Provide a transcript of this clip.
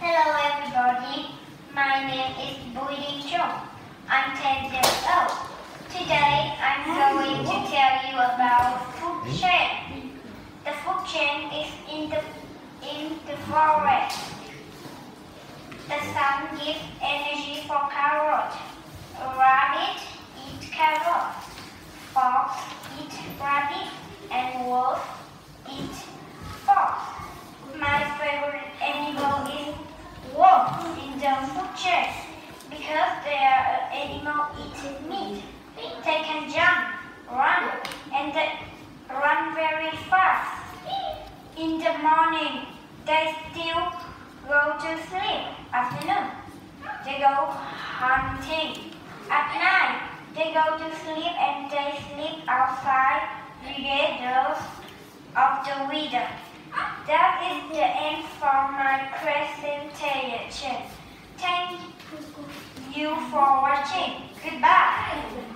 Hello everybody, my name is Đình Trung. I'm 10 years old. Today I'm going to tell you about food chain. The food chain is in the forest. The sun gives energy for carrot. A rabbit eats carrot. Fox eats rabbit and wolf eats fox. My favorite animal is wolf in the food chain because they are an animal eating meat. They can jump, run, and they run very fast. In the morning, they still go to sleep. Afternoon, they go hunting. At night, they go to sleep and they sleep outside regardless of the weather. That is the end for my presentation. Thank you for watching. Goodbye.